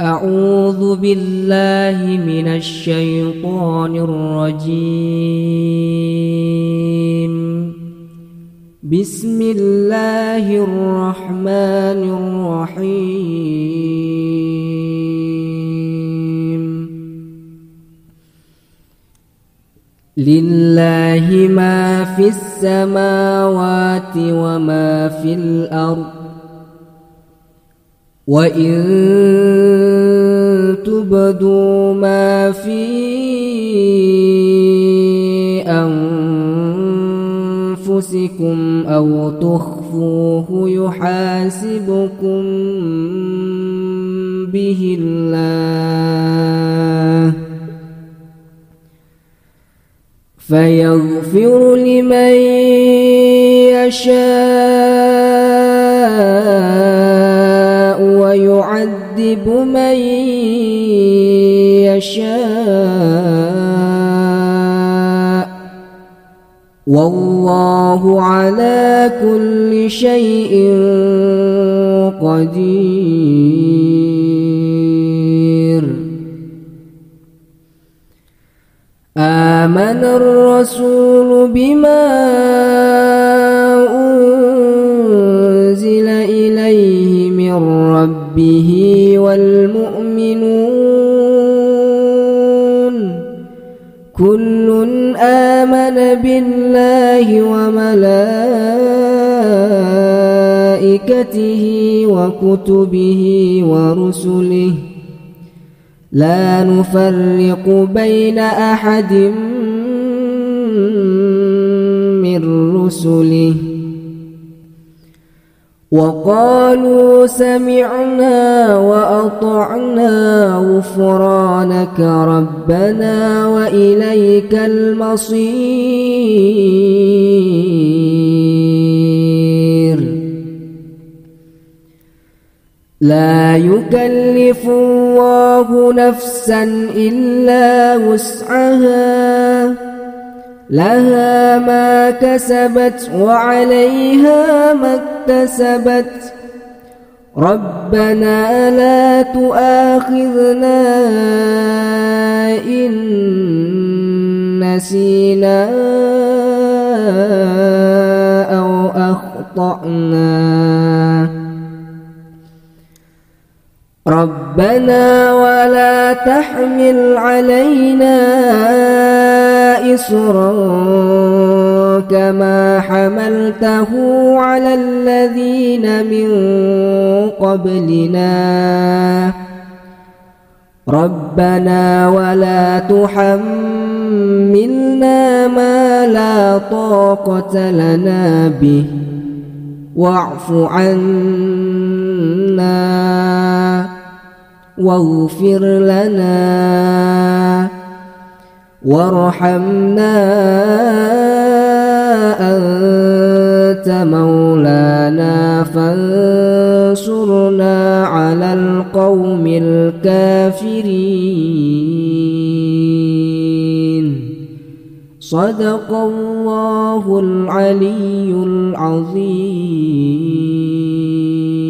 أعوذ بالله من الشيطان الرجيم. بسم الله الرحمن الرحيم. لله ما في السماوات وما في الأرض، وإن تبدوا ما في أنفسكم أو تخفوه يحاسبكم به الله، فيغفر لمن يشاء ويعذب من يشاء، والله على كل شيء قدير. آمن الرسول بما أنزل إليه من ربه والمؤمنون، كل آمن بالله وملائكته وكتبه ورسله، لا نفرق بين أحد من رسله، وقالوا سمعنا وأطعنا غفرانك ربنا وإليك المصير. لا يكلف الله نفسا إلا وسعها، لها ما كسبت وعليها ما اكتسبت، ربنا لا تؤاخذنا إن نسينا أو أخطأنا، ربنا ولا تحمل علينا إصرا كما حملته على الذين من قبلنا، ربنا ولا تحملنا ما لا طاقة لنا به، واعف عنا واغفر لنا وارحمنا، أنت مولانا فانصرنا على القوم الكافرين. صدق الله العلي العظيم.